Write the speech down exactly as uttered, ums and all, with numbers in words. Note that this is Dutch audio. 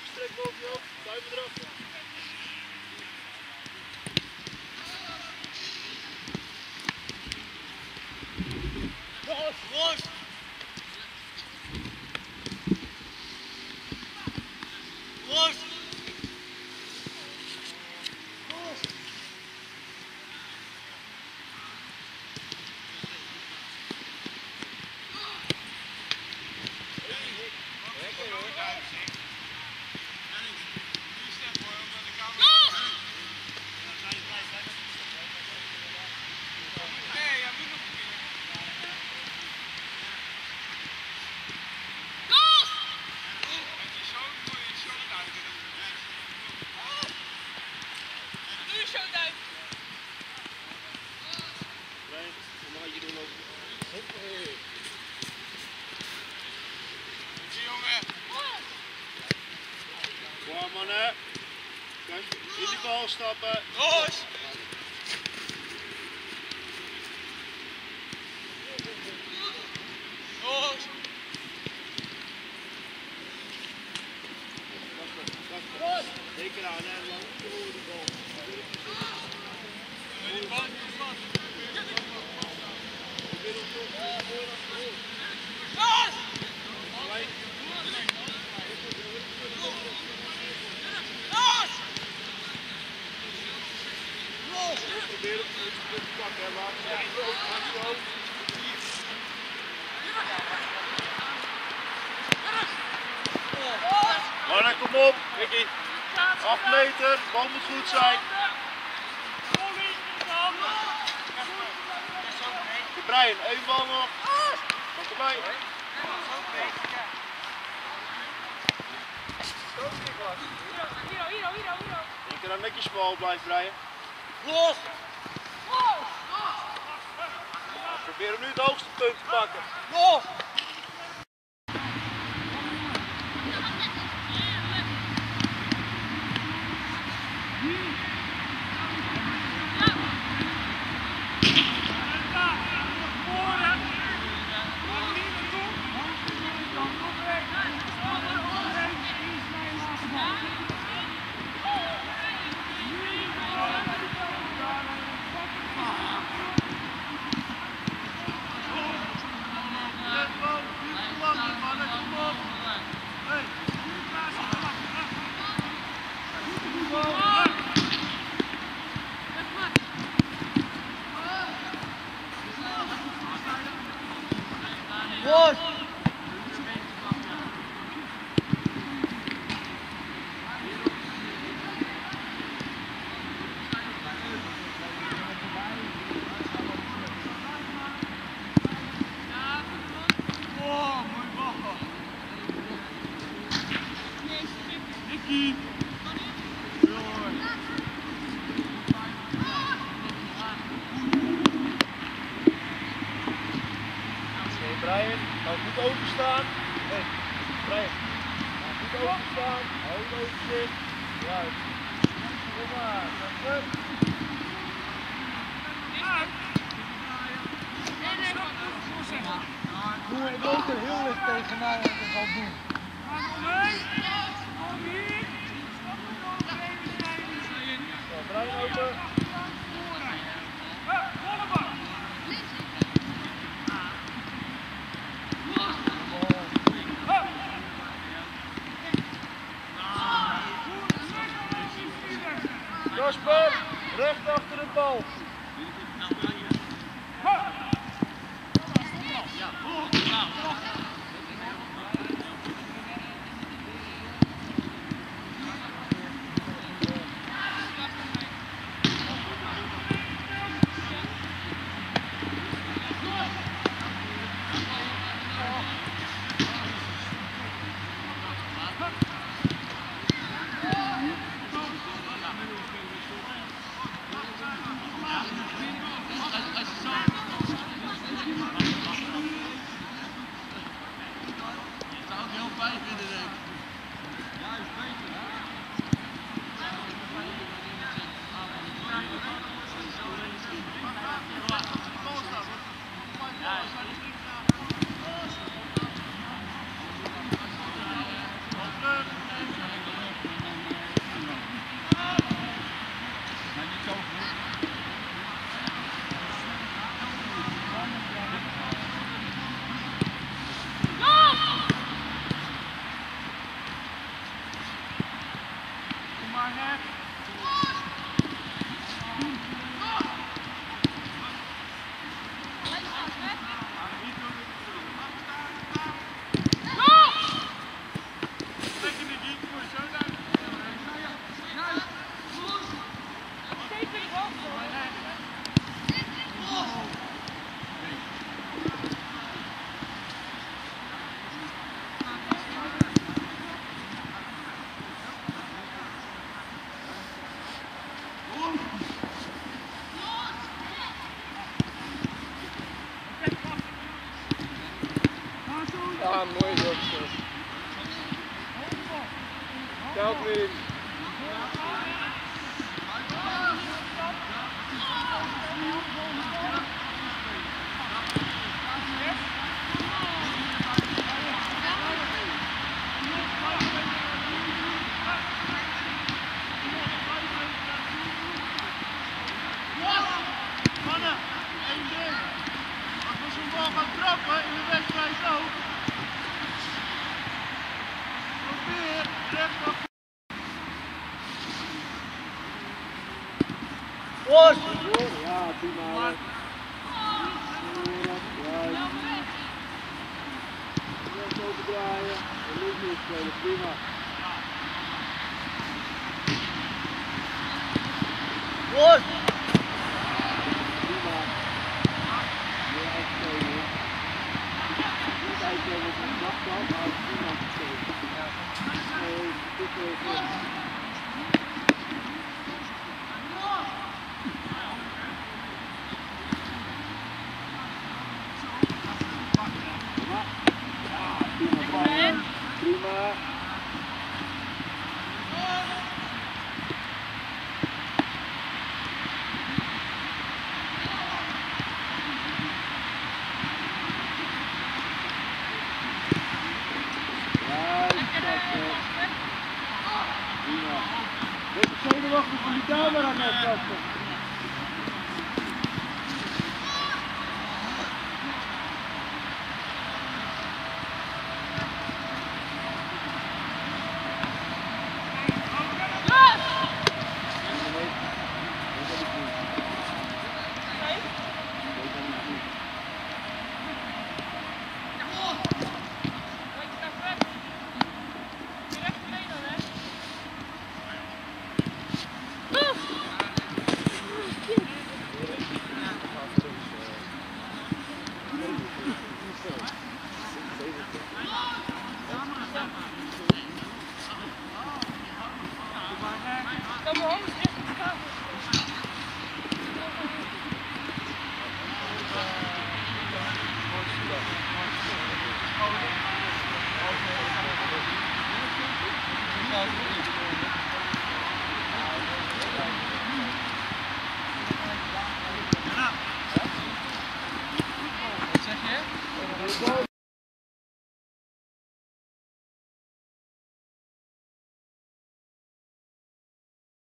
gestrekt boven je hoofd, duimen erachter. Los, los! Los! Kom mannen. Kijk, in die bal stappen. Los! Los! Los! Zeker aan hè, lang door de bal. Die bal is vast. Los! Probeer het goed te pakken, laat het zo, laat het zo. Mannen, kom op, Ricky. acht meter, bal moet goed zijn. Brian, één bal nog. Kom erbij. Ik kan dan met je smal blijven, Brian. Los! Probeer hem nu het hoogste punt te pakken. Los! Los! Oh, mooi bal. Nicky. Brian, hou goed openstaan. Hey, Brian, hou goed openstaan. Hou het overzicht. Juist. Kom maar, terug. Doe ik ook er heel licht tegenaan en dat zal doen. Ja, Brian open. Kasper, recht achter de bal. Ja, mooi zo. Telt weer. Mannen, één ding. Als we zo'n bal gaan trappen in de wedstrijd ook. Probeer rechtop. Los! Ja, prima. Ja, Net overdraaien. En links niet spelen, prima. Los! Prima. Meer uitspelen. Niet uitspelen met een dagkant, maar het is prima gegeven. Nee, dit is het. Prima. Beetje zenuwachtig van die camera net, Kasper. Wat zeg je?